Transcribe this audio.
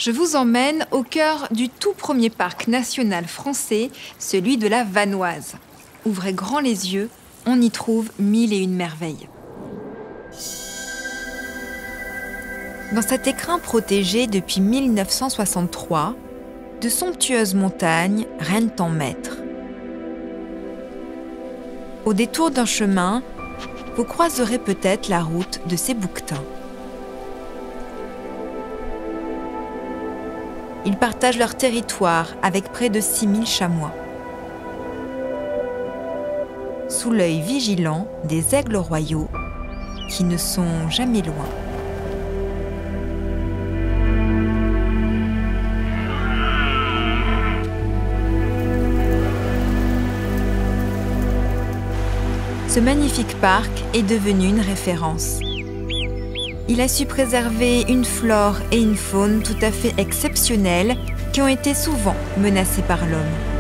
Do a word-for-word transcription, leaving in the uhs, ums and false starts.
Je vous emmène au cœur du tout premier parc national français, celui de la Vanoise. Ouvrez grand les yeux, on y trouve mille et une merveilles. Dans cet écrin protégé depuis mille neuf cent soixante-trois, de somptueuses montagnes règnent en maître. Au détour d'un chemin, vous croiserez peut-être la route de ces bouquetins. Ils partagent leur territoire avec près de six mille chamois. Sous l'œil vigilant des aigles royaux qui ne sont jamais loin. Ce magnifique parc est devenu une référence. Il a su préserver une flore et une faune tout à fait exceptionnelles qui ont été souvent menacées par l'homme.